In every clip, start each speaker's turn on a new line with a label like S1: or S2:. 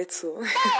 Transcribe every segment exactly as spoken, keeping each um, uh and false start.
S1: лицу.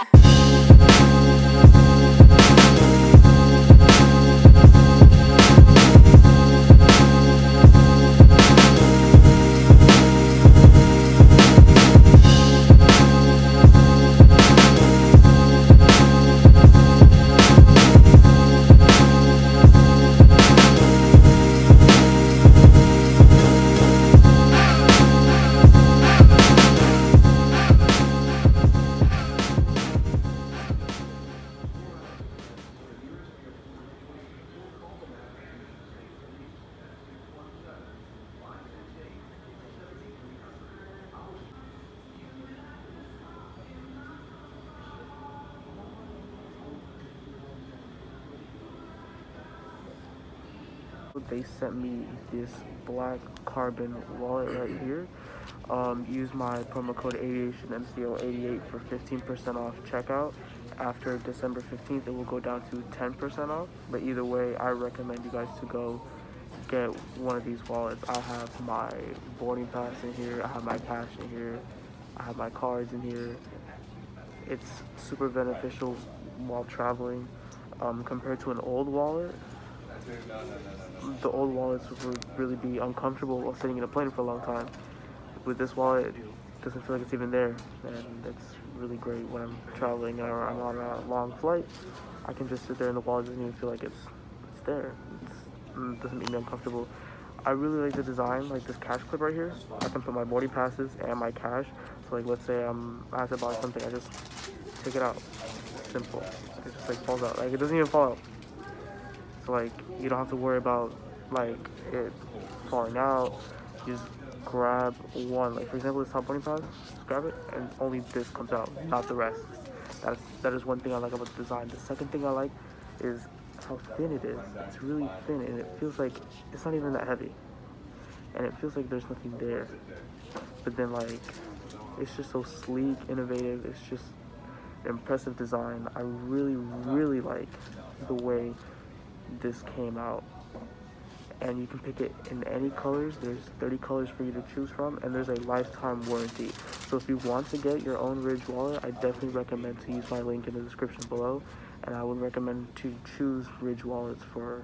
S2: They sent me this black carbon wallet right here. Um, use my promo code aviation M C O eighty-eight for fifteen percent off checkout. After December fifteenth, it will go down to ten percent off. But either way, I recommend you guys to go get one of these wallets. I have my boarding pass in here. I have my cash in here. I have my cards in here. It's super beneficial while traveling. Um, compared to an old wallet, the old wallets would really be uncomfortable while sitting in a plane for a long time. With this wallet, it doesn't feel like it's even there, and it's really great when I'm traveling or I'm on a long flight. I can just sit there and the wallet doesn't even feel like it's it's there. It's, it doesn't make me uncomfortable. I really like the design, like this cash clip right here. I can put my boarding passes and my cash. So like, let's say I'm I have to buy something, I just take it out. It's simple. It just like falls out. Like it doesn't even fall out. So like you don't have to worry about like it falling out. You just grab one. Like for example, this top boarding pass. Just grab it, and only this comes out, not the rest. That's that is one thing I like about the design. The second thing I like is how thin it is. It's really thin, and it feels like it's not even that heavy, and it feels like there's nothing there. But then like it's just so sleek, innovative. It's just an impressive design. I really, really like the way this came out, and you can pick it in any colors. There's thirty colors for you to choose from, and there's a lifetime warranty. So if you want to get your own Ridge wallet, I definitely recommend to use my link in the description below, and I would recommend to choose Ridge wallets for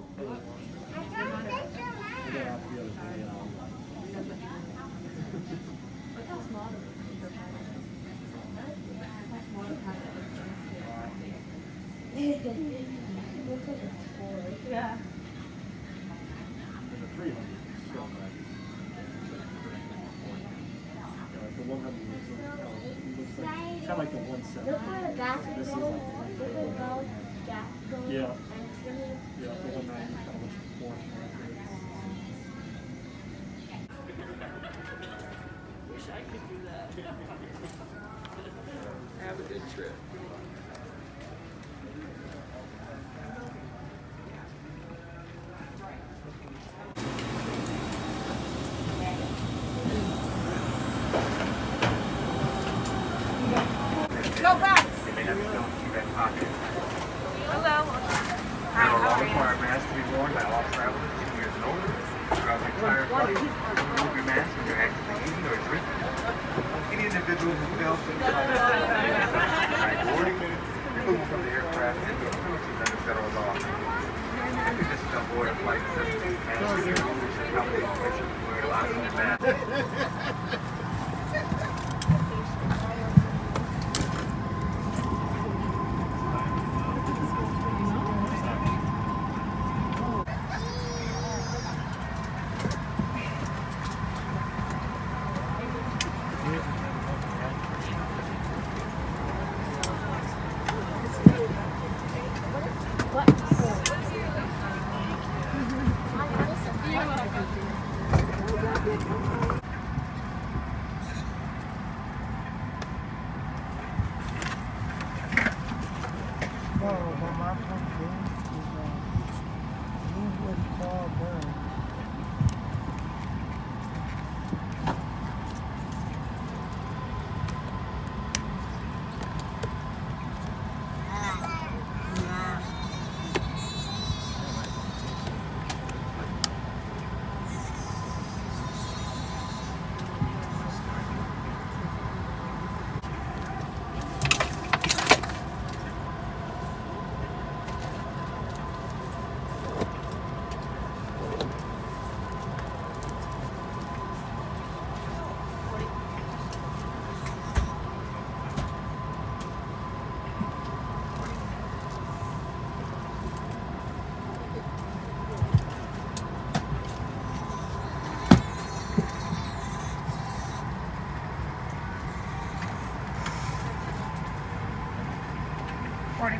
S3: yeah. It's kind of like the one set.
S4: Look where the gas is going. Look where the gas is going.
S3: Yeah.
S4: And it's gonna...
S3: Yeah, the one ninety kind of looks more.
S5: Wish I could do that. Have a good trip.
S4: Go back!
S5: Hello.
S6: Hi, how are you? Require masks to be worn by all travelers eighteen years and older. Throughout the entire flight, remove your mask when you're actively eating or drinking. Any individual who fails to comply with the boarding, removal from the aircraft and the penalties under federal law. If you just don't board a flight, mask your rules and accommodate permission to wear a lot of your mask.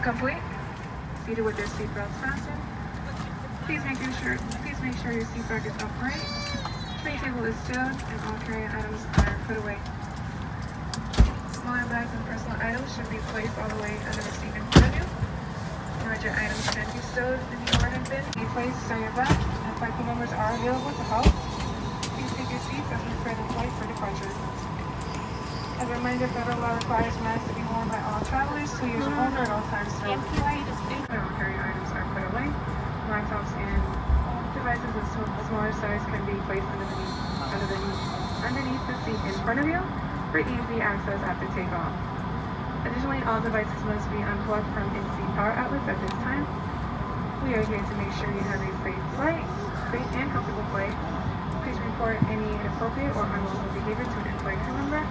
S1: complete. Seated with your seatbelts fastened. Please make sure please make sure your seat back is upright. Tray table is stowed and all carry items are put away. Smaller bags and personal items should be placed all the way under the seat in front of you. Larger items can be stowed in the overhead bin. Be placed on your back, and flight crew members are available to help. Please take your seats as we prepare the flight for departure. As a reminder, federal law requires masks to be worn by all travelers two years or older at all times throughout the flight. All carry items are put away. Laptops and devices of a smaller size can be placed underneath, underneath, underneath the seat in front of you for easy access after takeoff. Additionally, all devices must be unplugged from in-seat power outlets at this time. We are here to make sure you have a safe flight, safe and comfortable flight. Please report any inappropriate or unlawful behavior to an in-flight crew member.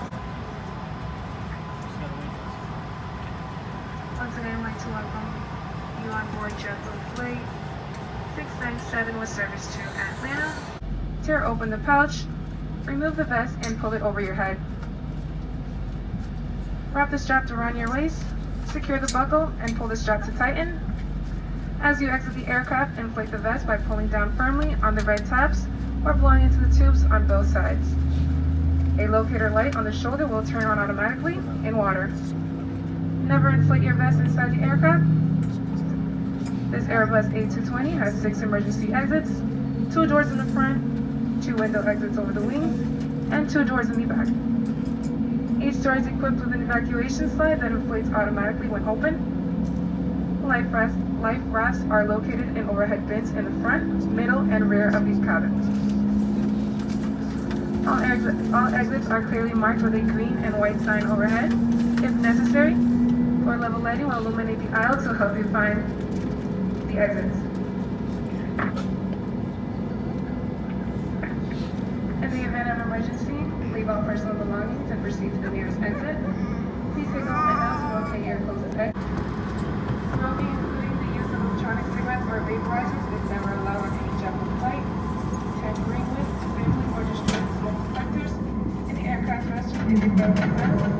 S1: Once again, I'd like to welcome you on board JetBlue Flight six ninety-seven with service to Atlanta. Tear open the pouch, remove the vest, and pull it over your head. Wrap the strap around your waist, secure the buckle, and pull the strap to tighten. As you exit the aircraft, inflate the vest by pulling down firmly on the red tabs or blowing into the tubes on both sides. A locator light on the shoulder will turn on automatically in water. Never inflate your vest inside the aircraft. This Airbus A two twenty has six emergency exits, two doors in the front, two window exits over the wings, and two doors in the back. Each door is equipped with an evacuation slide that inflates automatically when open. Life rafts, life rafts are located in overhead bins in the front, middle, and rear of each cabin. All, exit, all exits are clearly marked with a green and white sign overhead. If necessary, floor level lighting will illuminate the aisle to help you find the exits. In the event of emergency, leave all personal belongings and proceed to the nearest exit. Please take off and now to locate your closest exit. Smoking, including the use of electronic cigarettes or vaporizers, is never allowed on any JetBlue flight. Tampering with, disabling, or destroying smoke detectors in the aircraft restroom is a federal offense.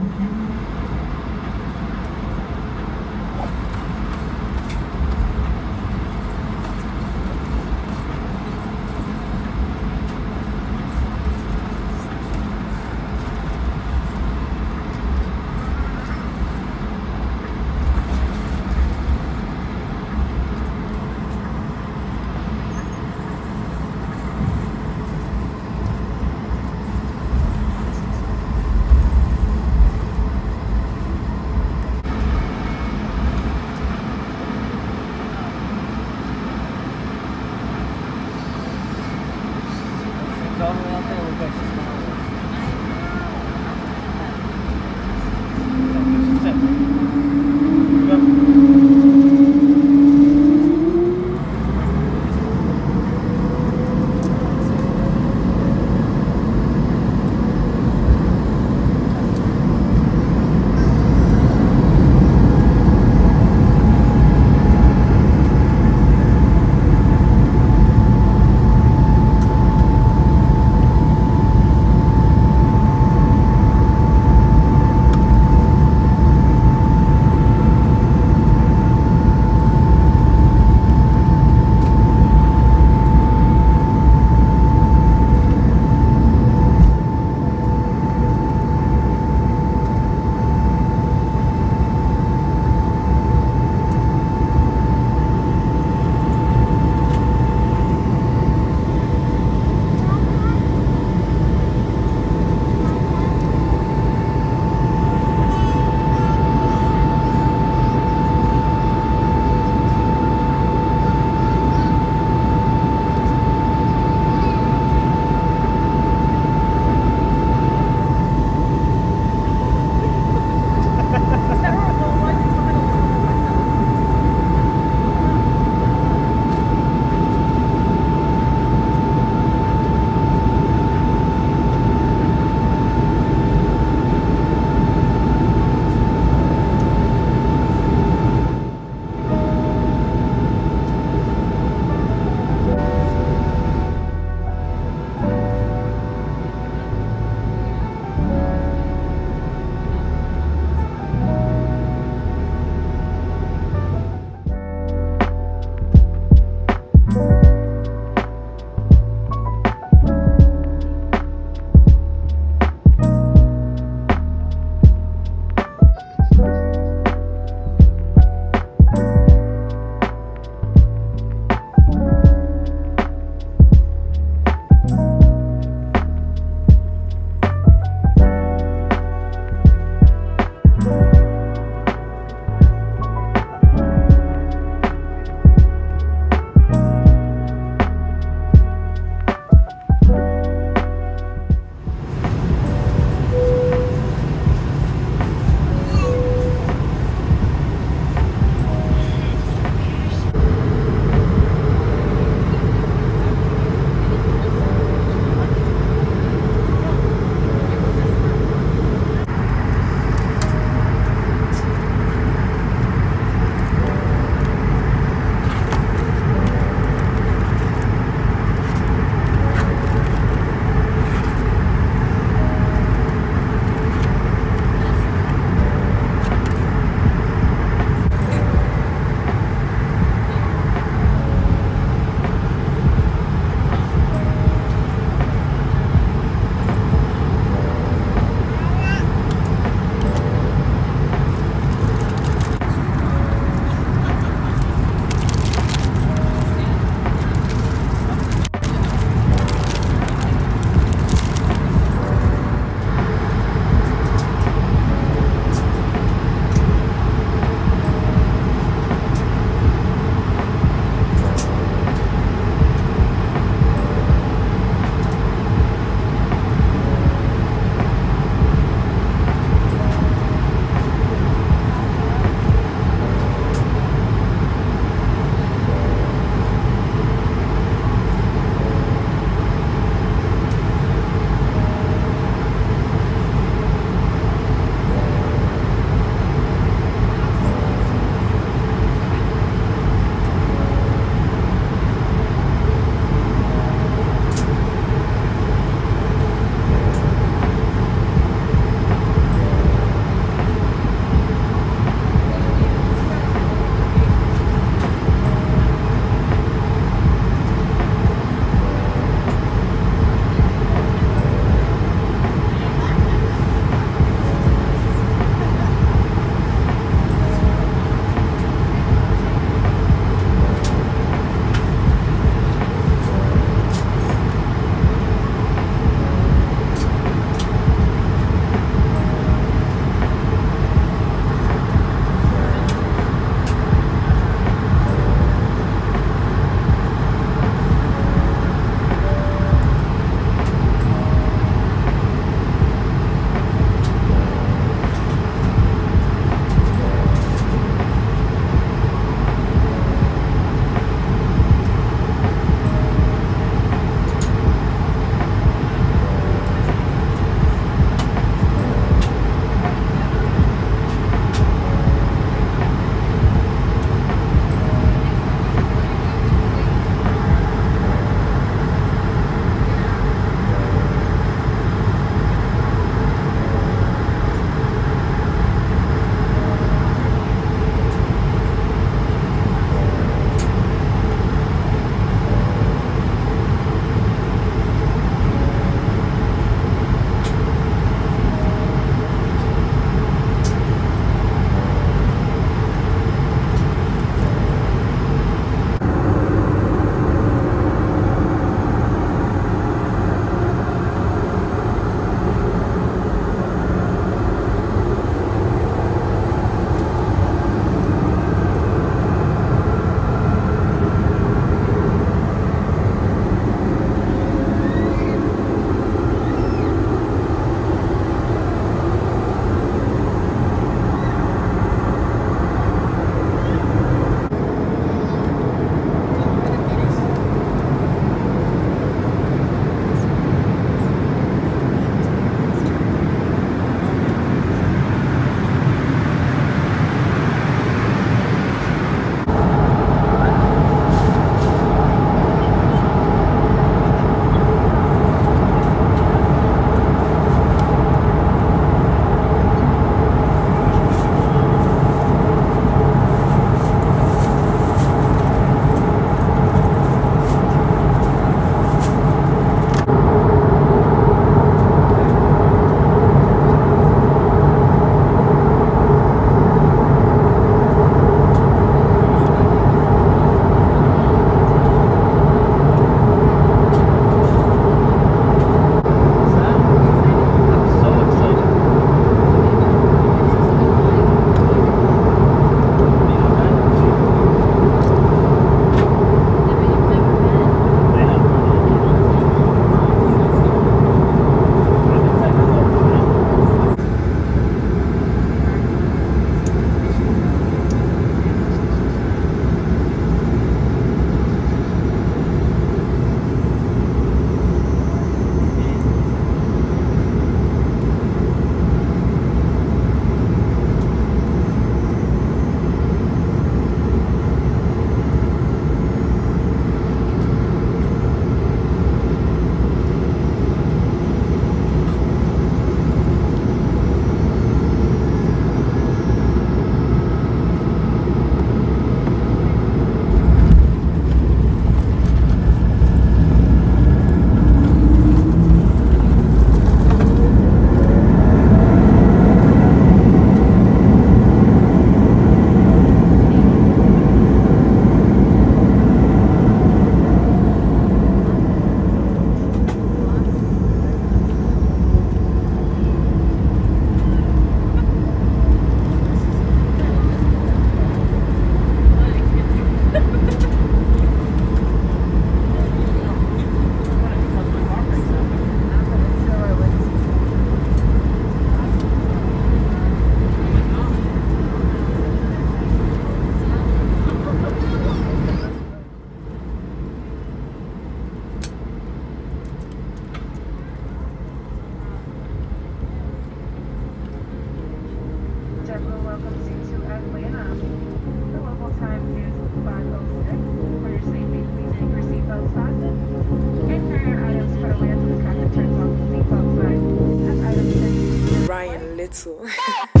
S7: Zetsu.